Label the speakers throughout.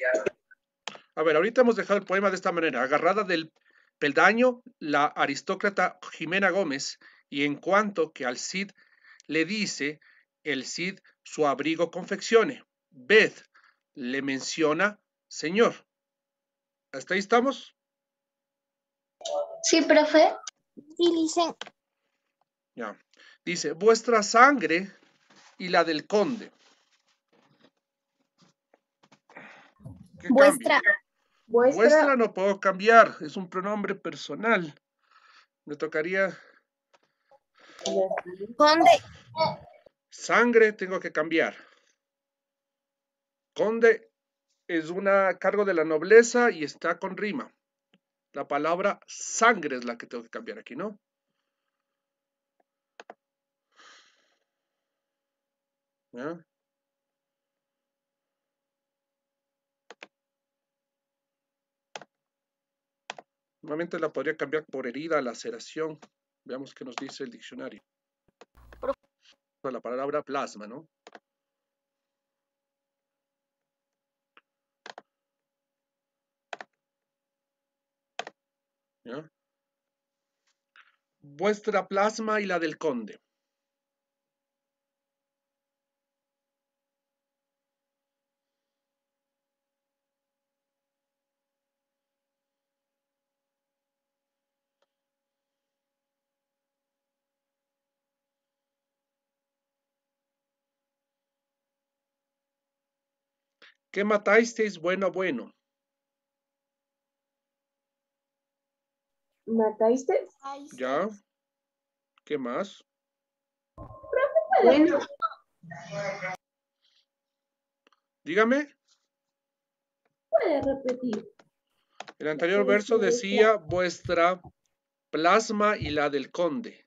Speaker 1: A ver, ahorita hemos dejado el poema de esta manera. Agarrada del peldaño, la aristócrata Jimena Gómez, y en cuanto que al Cid le dice, el Cid su abrigo confeccione. Ved, le menciona señor. ¿Hasta ahí estamos?
Speaker 2: Sí, profe. Sí, dicen.
Speaker 1: Ya. Dice, vuestra sangre y la del conde. ¿Qué
Speaker 2: Vuestra.
Speaker 1: cambia? Vuestra no puedo cambiar, es un pronombre personal. Me tocaría
Speaker 2: Conde.
Speaker 1: sangre, tengo que cambiar. Conde es un cargo de la nobleza y está con rima. La palabra sangre es la que tengo que cambiar aquí, ¿no? ¿Ya? Normalmente la podría cambiar por herida, laceración. Veamos qué nos dice el diccionario. La palabra plasma, ¿no? ¿Ya? Vuestra plasma y la del conde. ¿Qué matasteis? Bueno, bueno.
Speaker 3: ¿Mataste?
Speaker 1: ¿Ya? ¿Qué más?
Speaker 3: Bueno,
Speaker 1: Dígame.
Speaker 3: puede repetir.
Speaker 1: El anterior verso decía vuestra plasma y la del conde.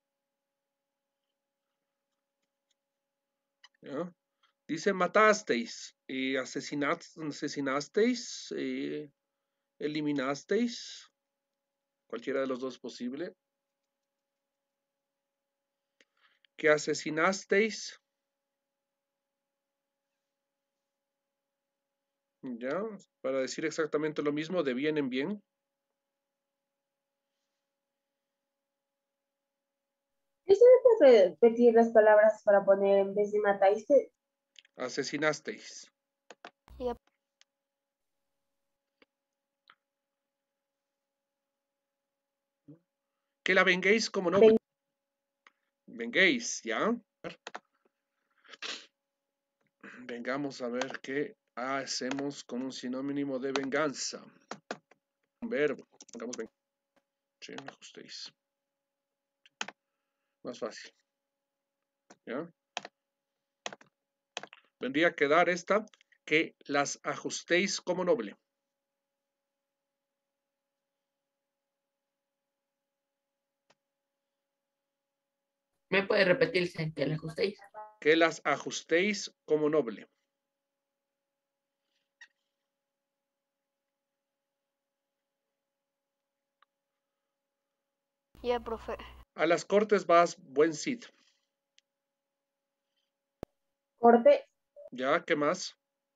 Speaker 1: ¿Ya? Dice matasteis, asesinasteis, eliminasteis, cualquiera de los dos posible. Que asesinasteis, ¿ya? Para decir exactamente lo mismo, de bien en bien.
Speaker 3: ¿Eso me puede repetir las palabras para poner en vez de mataste?
Speaker 1: Asesinasteis.
Speaker 2: Yep.
Speaker 1: Que la venguéis como noble. Venguéis, ¿ya? Vengamos a ver qué hacemos con un sinónimo de venganza. Un verbo. Pongamos sí, me ajustéis. Más fácil. ¿Ya? Vendría a quedar esta, que las ajustéis como noble.
Speaker 4: ¿Me puede repetirse que le ajustéis?
Speaker 1: Que las ajustéis como noble.
Speaker 2: Ya, profe.
Speaker 1: A las cortes vas, buen Cid.
Speaker 3: Corte.
Speaker 1: ¿Ya? ¿Qué más?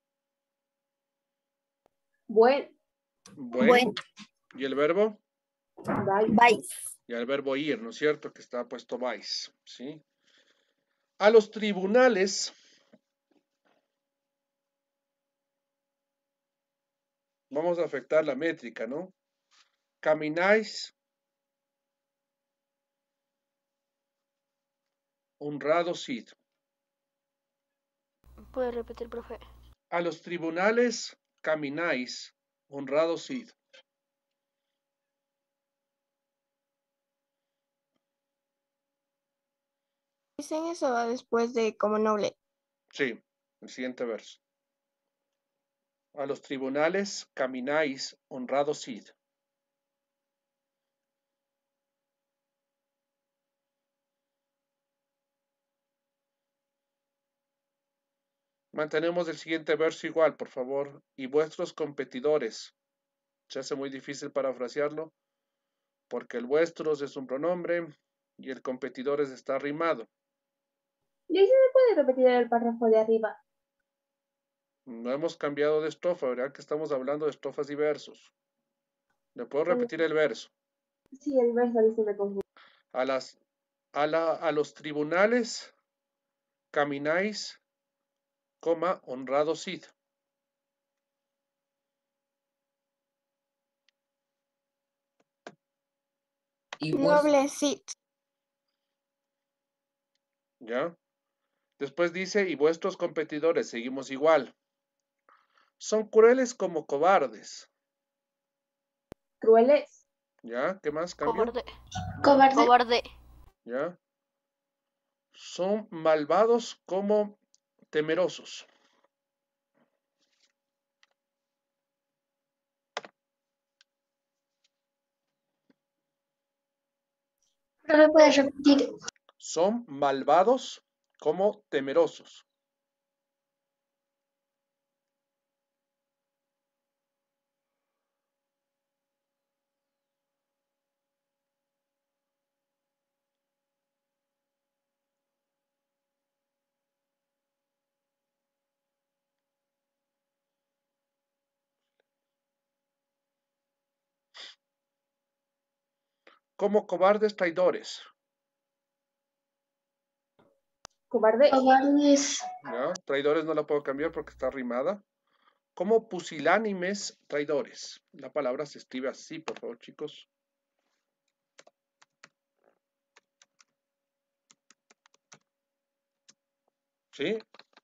Speaker 3: Buen.
Speaker 1: Buen. ¿Y el verbo?
Speaker 3: Vais.
Speaker 1: Y el verbo ir, ¿no es cierto? Que está puesto vais, ¿sí? A los tribunales vamos a afectar la métrica, ¿no? Camináis honrado Cid.
Speaker 2: ¿Puede repetir, profe?
Speaker 1: A los tribunales camináis honrado Cid.
Speaker 2: Dicen eso va después de como noble.
Speaker 1: Sí, el siguiente verso. A los tribunales camináis honrado Cid. Mantenemos el siguiente verso igual, por favor. Y vuestros competidores. Se hace muy difícil parafrasearlo, porque el vuestros es un pronombre y el competidores está rimado.
Speaker 3: Lisa, ¿me puede repetir el párrafo de arriba?
Speaker 1: No hemos cambiado de estrofa, ¿verdad? Que estamos hablando de estrofas y versos. ¿Le puedo repetir el verso?
Speaker 3: Sí, el verso ahí se me confunde.
Speaker 1: A los tribunales camináis, honrado Cid.
Speaker 4: Y vos,
Speaker 2: Noble Cid.
Speaker 1: ¿Ya? Después dice, y vuestros competidores, seguimos igual. Son crueles como cobardes.
Speaker 3: Crueles.
Speaker 1: ¿Ya? ¿Qué más cambio?
Speaker 2: Cobarde.
Speaker 3: Cobarde.
Speaker 2: Cobarde.
Speaker 1: ¿Ya? Son malvados como temerosos.
Speaker 3: ¿No me puedes repetir?
Speaker 1: Son malvados como temerosos. Como cobardes traidores.
Speaker 3: Cobarde. Cobardes.
Speaker 1: ¿Ya? Traidores no la puedo cambiar porque está rimada. Como pusilánimes traidores. La palabra se escribe así, por favor, chicos. ¿Sí?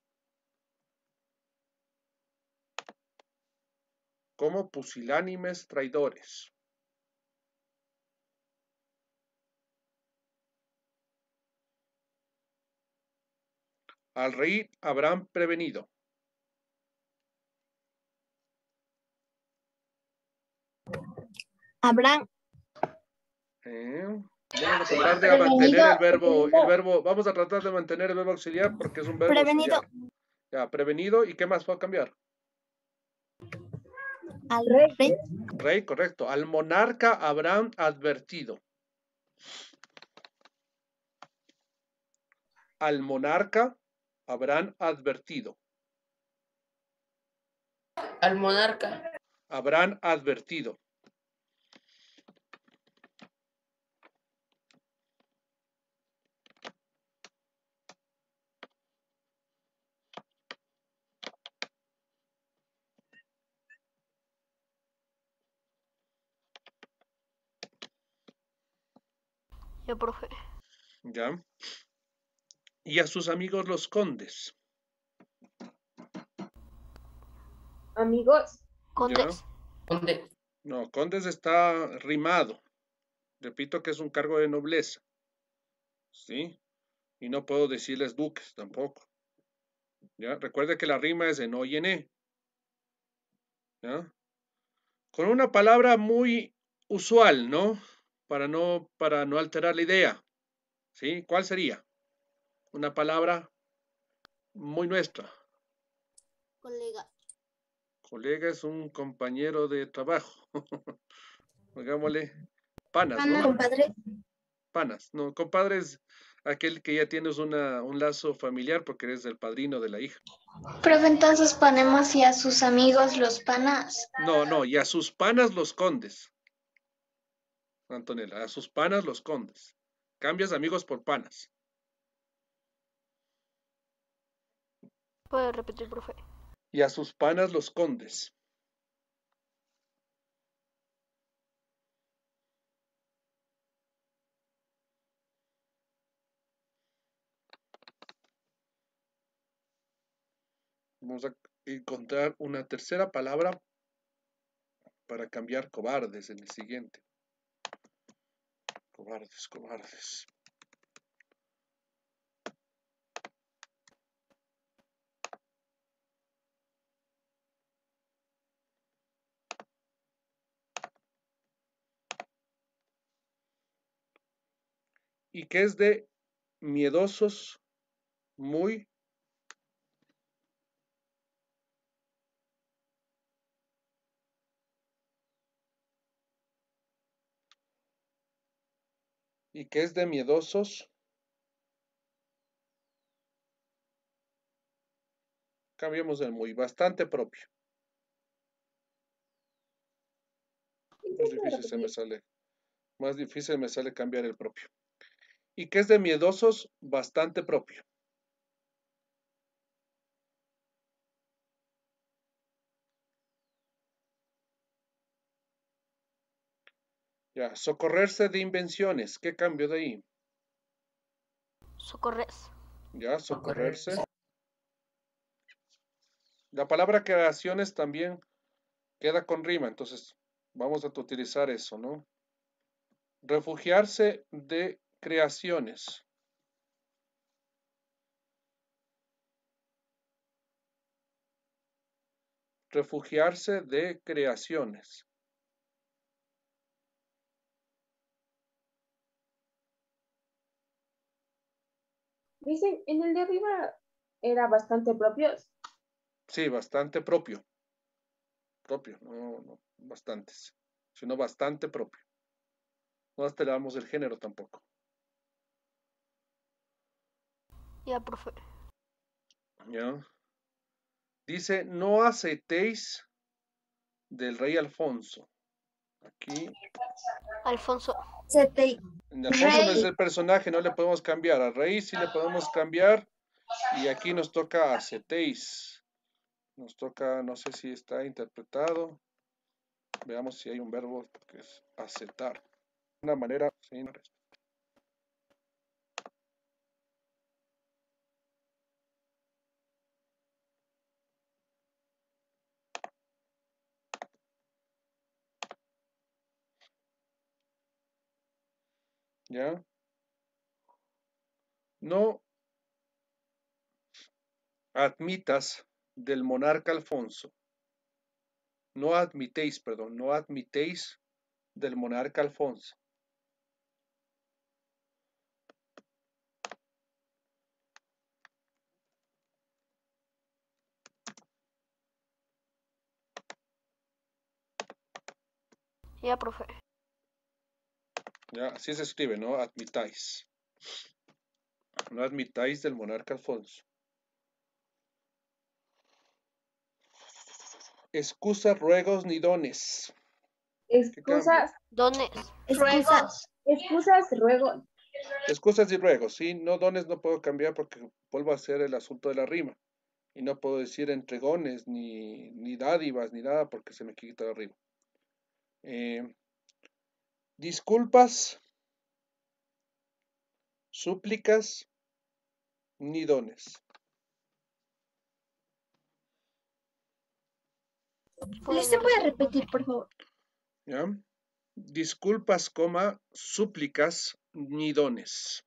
Speaker 1: Como pusilánimes traidores. Al rey habrán prevenido.
Speaker 2: Abraham.
Speaker 1: Vamos a tratar de mantener vamos a tratar de mantener el verbo auxiliar porque es un verbo
Speaker 2: Prevenido.
Speaker 1: auxiliar. Ya, prevenido. ¿Y qué más puedo cambiar?
Speaker 2: Al
Speaker 3: Rey.
Speaker 2: rey.
Speaker 1: Rey, correcto. Al monarca habrán advertido. Al monarca habrán advertido.
Speaker 4: al monarca.
Speaker 1: Habrán advertido.
Speaker 2: Ya, profe.
Speaker 1: ¿Ya? Y a sus amigos los condes.
Speaker 3: Amigos.
Speaker 2: Condes.
Speaker 4: ¿Dónde?
Speaker 1: No, condes está rimado. Repito que es un cargo de nobleza. ¿Sí? Y no puedo decirles duques tampoco. ¿Ya? Recuerde que la rima es en o y en e. ¿Ya? Con una palabra muy usual, ¿no? Para no alterar la idea. ¿Sí? ¿Cuál sería? Una palabra muy nuestra.
Speaker 2: Colega.
Speaker 1: Colega es un compañero de trabajo. Hagámosle panas, ¿no?
Speaker 2: Compadre.
Speaker 1: Panas. No, compadre es aquel que ya tienes un lazo familiar porque eres el padrino de la hija.
Speaker 5: Profe, entonces ponemos y a sus amigos los panas.
Speaker 1: No, y a sus panas los condes. Antonella, a sus panas los condes. Cambias amigos por panas.
Speaker 2: ¿Puede repetir, profe?
Speaker 1: Y a sus panas los condes. Vamos a encontrar una tercera palabra para cambiar cobardes en el siguiente. Cobardes, cobardes. Y que es de miedosos, muy y que es de miedosos Cambiamos el muy, bastante propio. Más difícil se me sale. Más difícil me sale cambiar el propio. ¿Y qué es de miedosos? Bastante propio. Ya, socorrerse de invenciones. ¿Qué cambio de ahí?
Speaker 2: Socorres.
Speaker 1: Ya, socorrerse. La palabra creaciones también queda con rima, entonces vamos a utilizar eso, ¿no? Refugiarse de creaciones. Refugiarse de creaciones.
Speaker 3: Dicen, en el de arriba era bastante propio.
Speaker 1: Sí, bastante propio. Propio, no bastantes, sino bastante propio. No alteramos el género tampoco.
Speaker 2: Ya, profe.
Speaker 1: ¿Ya? Dice, no aceitéis del rey Alfonso. Aquí.
Speaker 2: Alfonso.
Speaker 1: Alfonso no es el personaje, no le podemos cambiar. A rey sí le podemos cambiar. Y aquí nos toca acetéis. Nos toca, no sé si está interpretado. Veamos si hay un verbo que es acetar. De una manera, sí, ¿ya? No admitas del monarca Alfonso. No admitéis, perdón, no admitéis del monarca Alfonso.
Speaker 2: Ya, profe.
Speaker 1: Ya, así se escribe, no admitáis. No admitáis del monarca Alfonso. Excusas, ruegos, ni dones.
Speaker 3: Excusas.
Speaker 2: Dones.
Speaker 3: Excusas, ruego.
Speaker 1: Excusas y ruegos, ¿sí? No dones no puedo cambiar porque vuelvo a hacer el asunto de la rima. Y no puedo decir entregones, ni dádivas, ni nada porque se me quita la rima. Disculpas, súplicas, ni dones.
Speaker 5: ¿Se puede repetir, por favor?
Speaker 1: ¿Ya? Disculpas, coma, súplicas, ni dones.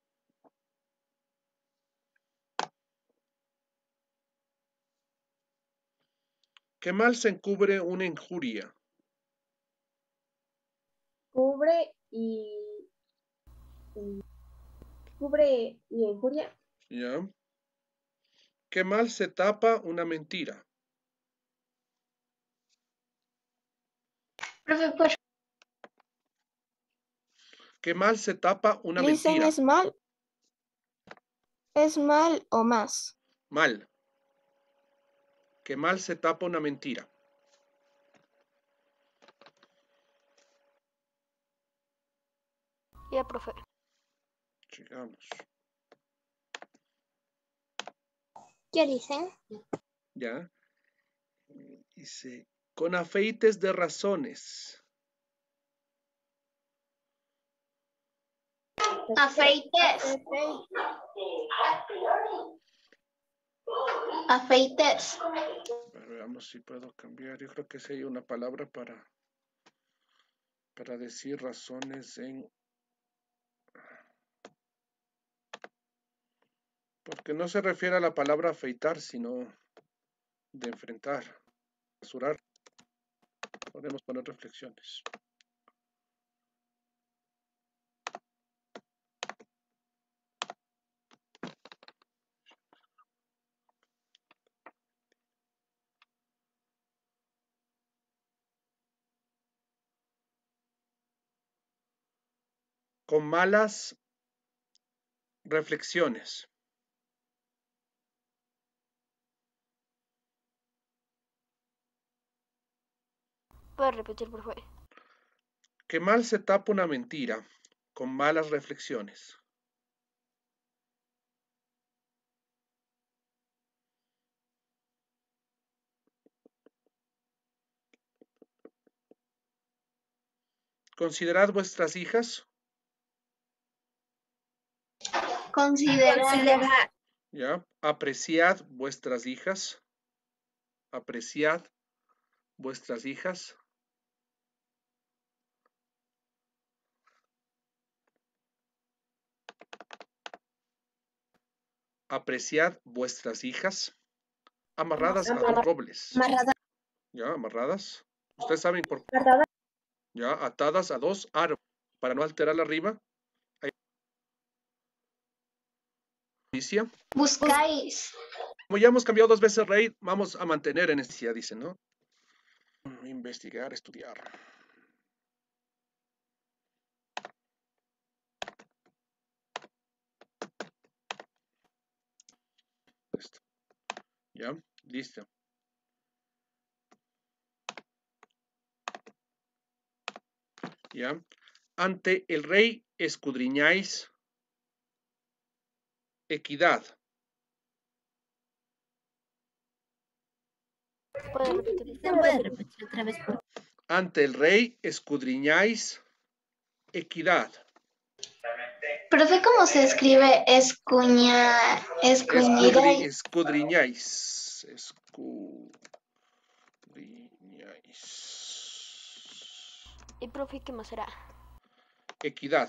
Speaker 1: ¿Qué mal se encubre una injuria?
Speaker 3: Cubre y injuria.
Speaker 1: ¿Ya? ¿Qué mal se tapa una mentira?
Speaker 5: Profe, pues.
Speaker 1: ¿Qué mal se tapa una
Speaker 6: Listen
Speaker 1: mentira?
Speaker 6: es mal. Es mal o más.
Speaker 1: Mal. ¿Qué mal se tapa una mentira?
Speaker 2: Ya, profe.
Speaker 1: Llegamos.
Speaker 5: ¿Qué dicen?
Speaker 1: ¿Ya? Dice, con afeites de razones.
Speaker 5: Afeites. Afeites.
Speaker 1: Veamos si puedo cambiar. Yo creo que sí hay una palabra para decir razones en... Porque no se refiere a la palabra afeitar, sino de enfrentar, rasurar. Podemos poner reflexiones. Con malas reflexiones.
Speaker 2: ¿Puede repetir, profe?
Speaker 1: Que mal se tapa una mentira con malas reflexiones. Considerad vuestras hijas.
Speaker 5: Considerar.
Speaker 1: ¿Ya? Apreciad vuestras hijas. Apreciad vuestras hijas. Apreciad vuestras hijas. Amarradas a dos robles. ¿Ya? Amarradas. Ustedes saben por qué. ¿Ya? Atadas a dos árboles. Para no alterar la rima.
Speaker 5: Buscáis.
Speaker 1: Como ya hemos cambiado 2 veces rey, vamos a mantener en necesidad, dice, ¿no? Investigar, estudiar. Esto. ¿Ya? Listo. ¿Ya? Ante el rey escudriñáis equidad.
Speaker 2: ¿Puede repetir?
Speaker 5: ¿Puede repetir otra vez, por favor?
Speaker 1: Ante el rey escudriñáis equidad.
Speaker 5: Profe, ¿cómo se escribe escuñar?
Speaker 1: Escudriñáis.
Speaker 2: ¿Y profe qué más será?
Speaker 1: Equidad.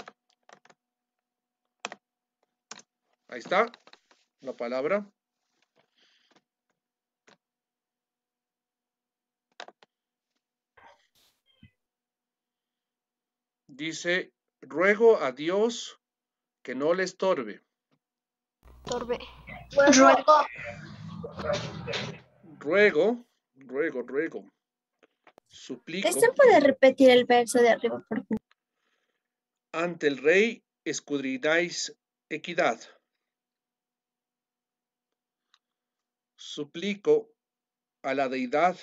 Speaker 1: Ahí está la palabra. Dice, ruego a Dios que no le estorbe.
Speaker 2: Torbe.
Speaker 1: Ruego. Suplico.
Speaker 6: ¿Usted puede repetir el verso de arriba, por favor?
Speaker 1: Ante el rey escudriñáis equidad. Suplico a la deidad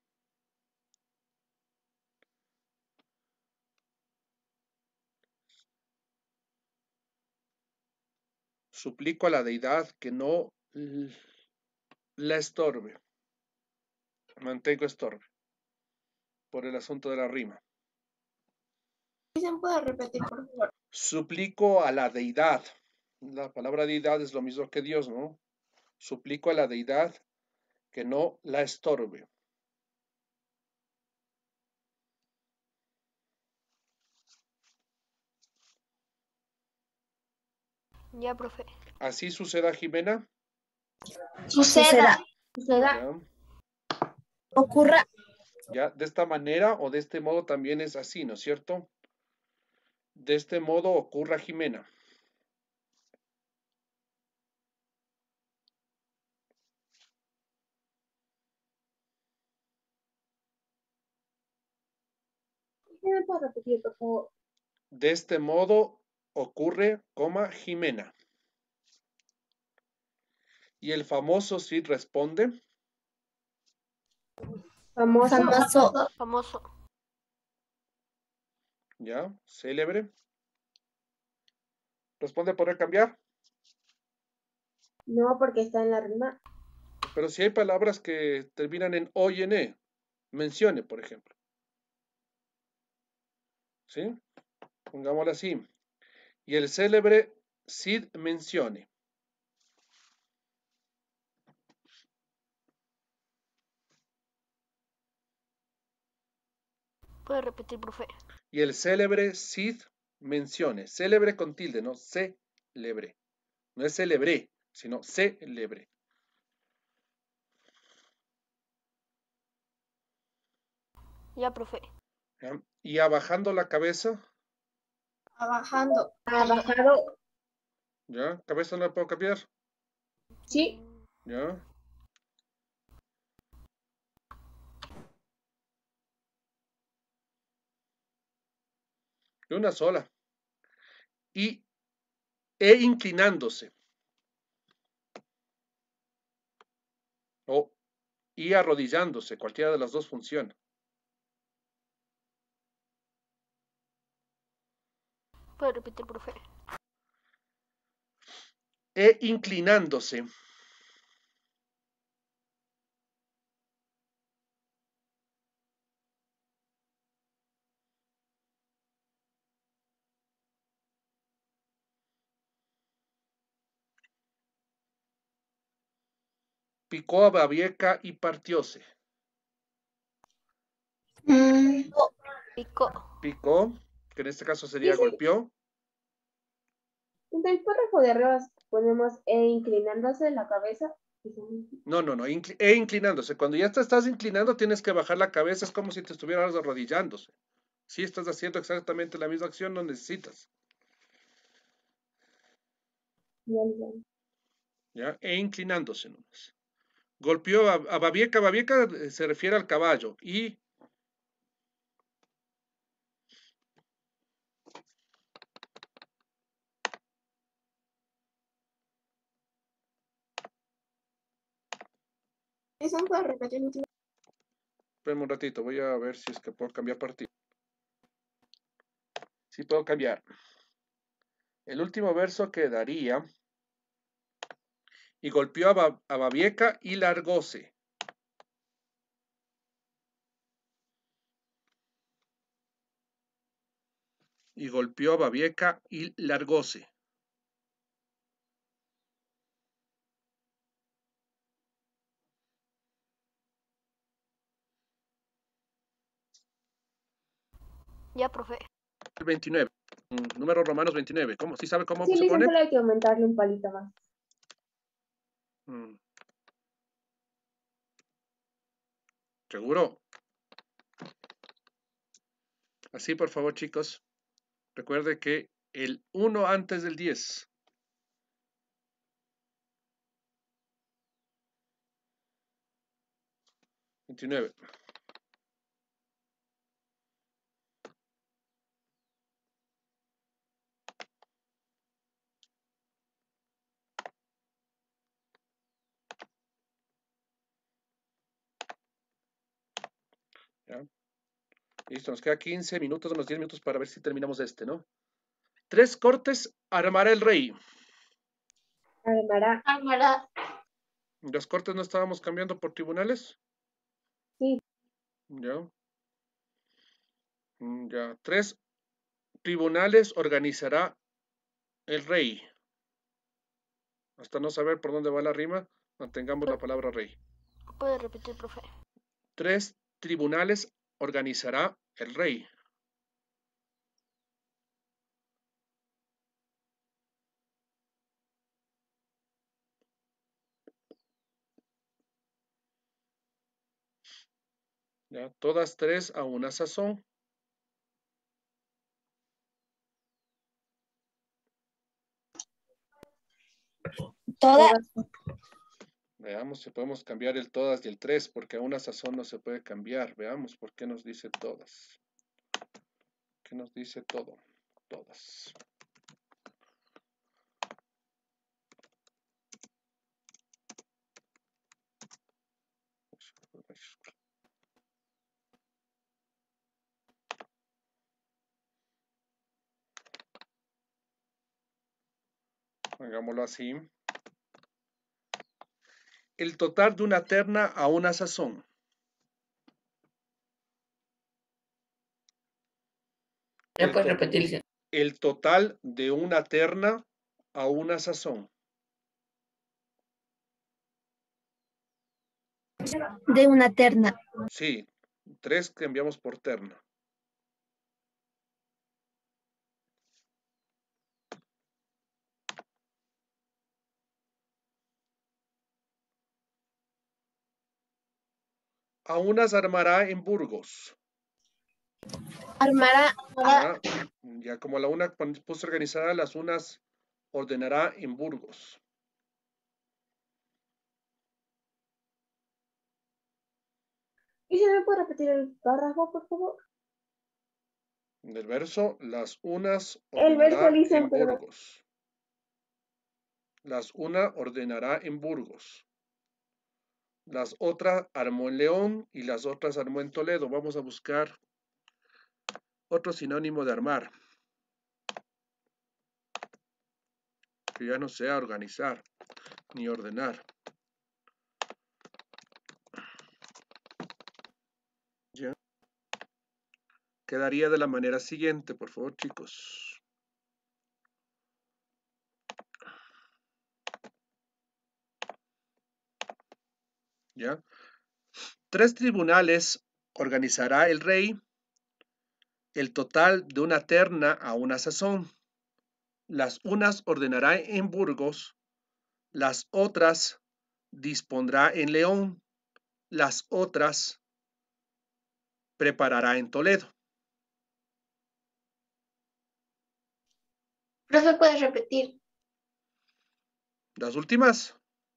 Speaker 1: que no la estorbe. Mantengo estorbe. Por el asunto de la rima.
Speaker 3: ¿Puede repetir, por favor?
Speaker 1: Suplico a la deidad. La palabra deidad es lo mismo que Dios, ¿no? Suplico a la deidad que no la estorbe.
Speaker 2: Ya, profe.
Speaker 1: Así suceda, Jimena.
Speaker 5: Suceda.
Speaker 1: ¿Ya?
Speaker 6: Ocurra.
Speaker 1: Ya, de esta manera o de este modo también es así, ¿no es cierto? De este modo ocurra, Jimena.
Speaker 3: ¿Me puede repetir, por favor?
Speaker 1: De este modo ocurre, Jimena. Y el famoso Cid responde.
Speaker 2: Famoso.
Speaker 1: Ya, célebre. ¿Responde por cambiar?
Speaker 3: No, porque está en la rima.
Speaker 1: Pero si hay palabras que terminan en o y en e, mencione, por ejemplo. ¿Sí? Pongámoslo así. Y el célebre Cid mencione.
Speaker 2: ¿Puede repetir, profe?
Speaker 1: Y el célebre Cid mencione. Célebre con tilde, no célebre. No es célebre, sino célebre.
Speaker 2: Ya, profe.
Speaker 1: ¿Ya? Y abajando la cabeza.
Speaker 3: Abajado.
Speaker 1: ¿Ya? ¿Cabeza no la puedo cambiar?
Speaker 3: Sí.
Speaker 1: ¿Ya? De una sola. Y inclinándose. Y arrodillándose. Cualquiera de las dos funciona.
Speaker 2: ¿Puede repetir, profe?
Speaker 1: E inclinándose. Picó a Babieca y partióse.
Speaker 2: Picó.
Speaker 1: Picó, que en este caso sería
Speaker 3: Sí, sí.
Speaker 1: golpeó.
Speaker 3: En el párrafo de arriba ponemos inclinándose la cabeza.
Speaker 1: No, e inclinándose. Cuando ya te estás inclinando, tienes que bajar la cabeza. Es como si te estuvieras arrodillándose. Si estás haciendo exactamente la misma acción, no necesitas. ¿Ya? E inclinándose nomás. Golpeó a Babieca. Babieca se refiere al caballo. Y
Speaker 6: ¿Eso puede repetir?
Speaker 1: espérame un ratito, voy a ver si es que puedo cambiar partido. Sí puedo cambiar. El último verso quedaría. Y golpeó a Babieca y largóse. Y golpeó a Babieca y largóse.
Speaker 2: Ya, profe.
Speaker 1: El 29. Números romanos 29. ¿Cómo? ¿Sí sabe cómo
Speaker 3: Sí,
Speaker 1: se
Speaker 3: dicen
Speaker 1: pone?
Speaker 3: solo hay que aumentarle un palito más.
Speaker 1: ¿Seguro? Así, por favor, chicos. Recuerde que el 1 antes del 10. $29. ¿Ya? Listo, nos queda 15 minutos, unos 10 minutos para ver si terminamos este, ¿no? 3 cortes armará el rey.
Speaker 3: Armará.
Speaker 1: ¿Los cortes no estábamos cambiando por tribunales?
Speaker 3: Sí.
Speaker 1: Ya. Ya. 3 tribunales organizará el rey. Hasta no saber por dónde va la rima, mantengamos la palabra rey.
Speaker 2: ¿Puede repetir, profe?
Speaker 1: 3 tribunales organizará el rey. ¿Ya? Todas 3 a una sazón.
Speaker 6: Todas.
Speaker 1: Veamos si podemos cambiar el todas y el 3, porque a una sazón no se puede cambiar. Veamos por qué nos dice todas. ¿Qué nos dice todo? Todas. Hagámoslo así. El total de una terna a una sazón.
Speaker 4: ¿Me puede repetir?
Speaker 1: El total de una terna a una sazón.
Speaker 6: De una terna.
Speaker 1: Sí, 3 cambiamos por terna. A unas armará en Burgos.
Speaker 6: Armará.
Speaker 1: Ya como la una puso organizada, las unas ordenará en Burgos.
Speaker 3: ¿Y se me puede repetir el párrafo, por favor?
Speaker 1: Del verso, las unas
Speaker 3: El verso
Speaker 1: ordenará
Speaker 3: dice,
Speaker 1: en
Speaker 3: perdón.
Speaker 1: Burgos. Las una ordenará en Burgos. Las otras armó en León y las otras armó en Toledo. Vamos a buscar otro sinónimo de armar. que ya no sea organizar ni ordenar. ¿Ya? Quedaría de la manera siguiente, por favor, chicos. ¿Ya? 3 tribunales organizará el rey, el total de una terna a una sazón. Las unas ordenará en Burgos, las otras dispondrá en León, las otras preparará en Toledo.
Speaker 5: Profe, ¿puedes repetir?
Speaker 1: Las últimas,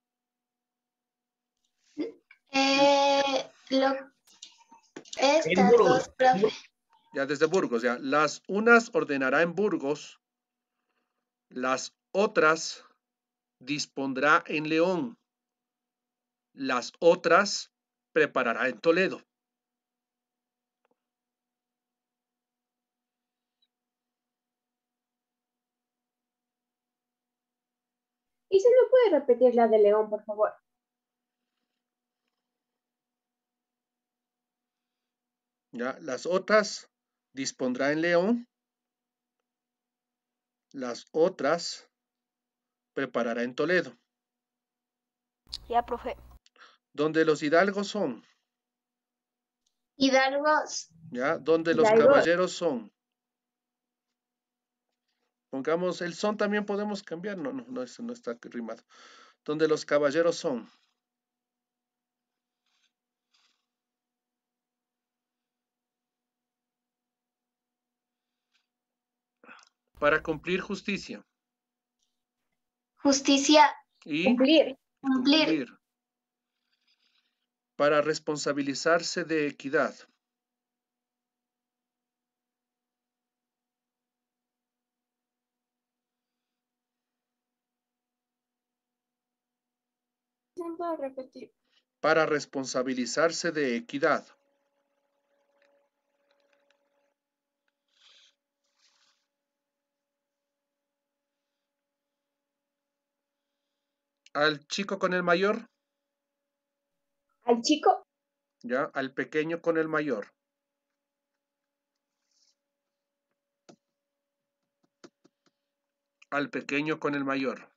Speaker 4: En
Speaker 5: Estas
Speaker 4: Burgos.
Speaker 5: dos, profe.
Speaker 1: ya desde Burgos, ya. Las unas ordenará en Burgos, las otras dispondrá en León, las otras preparará en Toledo.
Speaker 3: ¿Y se me puede repetir la de León, por favor?
Speaker 1: ¿Ya? Las otras dispondrá en León, las otras preparará en Toledo.
Speaker 2: Ya, profe.
Speaker 1: Donde los hidalgos son,
Speaker 5: Hidalgos.
Speaker 1: ¿ya? Donde los
Speaker 3: Hidalgos.
Speaker 1: caballeros son. Pongamos el son, también podemos cambiar. No, eso no está rimado. Donde los caballeros son. Para cumplir justicia.
Speaker 5: Justicia.
Speaker 1: Y
Speaker 3: Cumplir.
Speaker 5: Cumplir.
Speaker 1: Para responsabilizarse de equidad.
Speaker 6: ¿Se puede repetir?
Speaker 1: Para responsabilizarse de equidad. Al chico con el mayor,
Speaker 3: Al chico,
Speaker 1: ¿ya? Al pequeño con el mayor. Al pequeño con el mayor.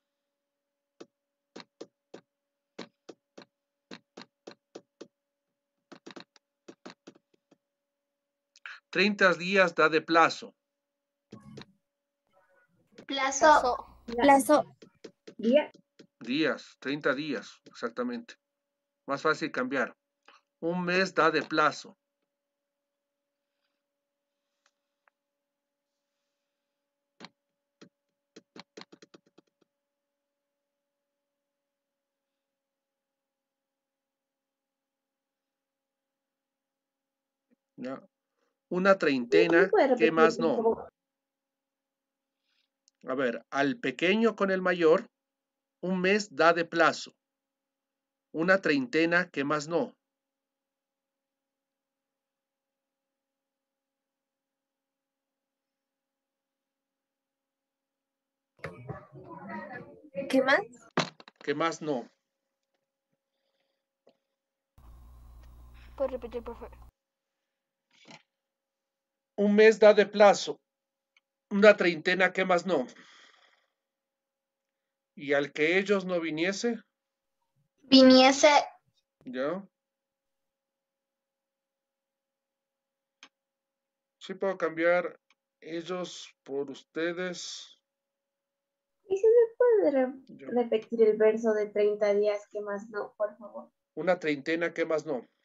Speaker 1: $30 días da de plazo.
Speaker 5: Plazo.
Speaker 6: Plazo.
Speaker 3: día,
Speaker 1: Días, 30 días, exactamente. Más fácil cambiar. Un mes da de plazo. ¿Ya? Una
Speaker 3: ¿me
Speaker 1: treintena,
Speaker 3: puede
Speaker 1: ¿qué
Speaker 3: repetir,
Speaker 1: más
Speaker 3: por
Speaker 1: no?
Speaker 3: favor?
Speaker 1: A ver, al pequeño con el mayor, un mes da de plazo. Una treintena, ¿qué más no?
Speaker 5: ¿Qué más?
Speaker 1: ¿Qué más no?
Speaker 2: ¿Puede repetir, profe?
Speaker 1: Un mes da de plazo. Una treintena, ¿qué más no? Y al que ellos no viniese,
Speaker 5: Viniese.
Speaker 1: ¿ya? Sí puedo cambiar ellos por ustedes.
Speaker 3: ¿Y se me puede
Speaker 1: ¿Ya?
Speaker 3: repetir el verso de 30 días que más no, por favor?
Speaker 1: Una treintena, ¿qué más no?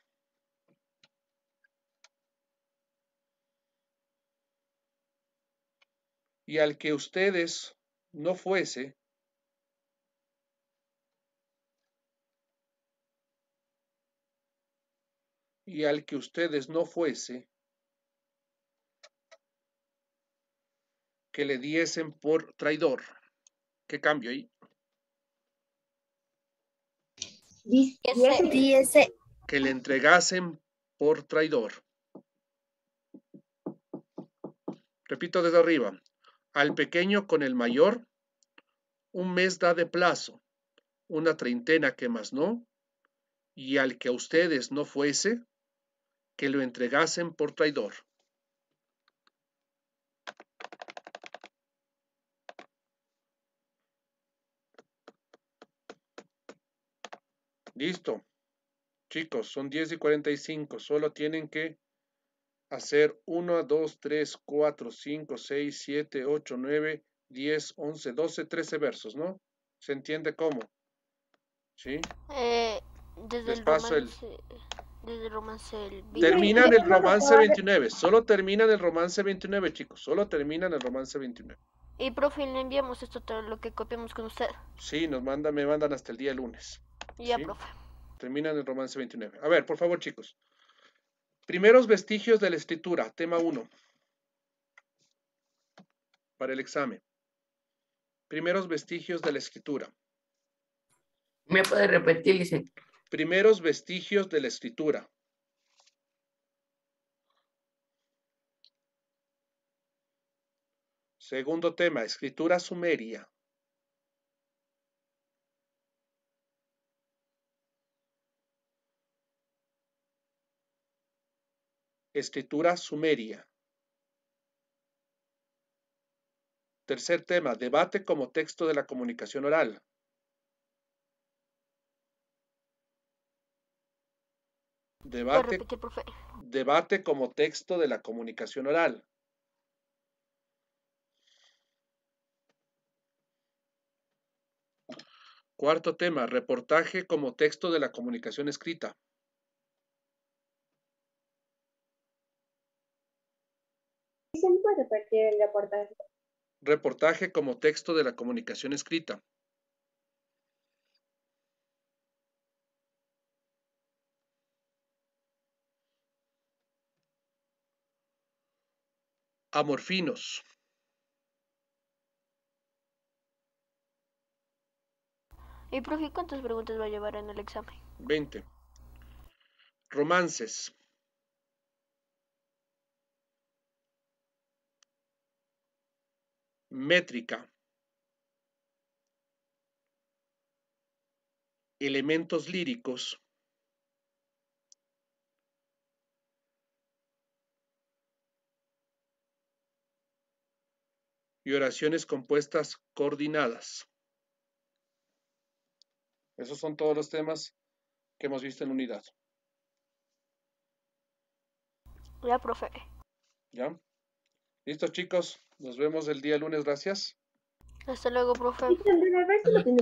Speaker 1: Y al que ustedes no fuese, y al que ustedes no fuese, que le diesen por traidor. ¿Qué cambio ahí?
Speaker 3: Diese.
Speaker 1: Que le entregasen por traidor. Repito desde arriba. Al pequeño con el mayor, un mes da de plazo, una treintena que más no, y al que a ustedes no fuese, que lo entregasen por traidor. Listo. Chicos, son 10:45. Solo tienen que hacer 1, 2, 3, 4, 5, 6, 7, 8, 9, 10, 11, 12, 13 versos, ¿no? ¿Se entiende cómo? ¿Sí?
Speaker 2: Desde
Speaker 1: Les
Speaker 2: el
Speaker 1: paso
Speaker 2: romance. Desde el romance el
Speaker 1: Terminan el romance
Speaker 3: acabar.
Speaker 1: 29. Solo terminan el romance 29, chicos. Solo terminan el romance 29.
Speaker 2: Y profe, le enviamos esto todo lo que copiamos con usted.
Speaker 1: Sí, me mandan hasta el día lunes.
Speaker 2: Ya,
Speaker 1: ¿Sí?
Speaker 2: profe.
Speaker 1: Terminan el romance 29. A ver, por favor, chicos. Primeros vestigios de la escritura, tema 1. Para el examen. Primeros vestigios de la escritura.
Speaker 4: ¿Me puede repetir, licenciado?
Speaker 1: Primeros vestigios de la escritura. Segundo tema, escritura sumeria. Escritura sumeria. Tercer tema, debate como texto de la comunicación oral.
Speaker 2: ¿Puede repetir, profe?
Speaker 1: Debate como texto de la comunicación oral. Cuarto tema, reportaje como texto de la comunicación escrita.
Speaker 3: ¿Se me puede repetir el reportaje?
Speaker 1: Reportaje como texto de la comunicación escrita. Amorfinos.
Speaker 2: Y profe, ¿cuántas preguntas va a llevar en el examen?
Speaker 1: 20. Romances. Métrica. Elementos líricos. Y oraciones compuestas coordinadas. Esos son todos los temas que hemos visto en unidad.
Speaker 2: Ya, profe.
Speaker 1: ¿Ya? ¿Listo, chicos? Nos vemos el día lunes. Gracias.
Speaker 2: Hasta luego, profe.
Speaker 3: Listo, Andrea, a ver si lo tenemos.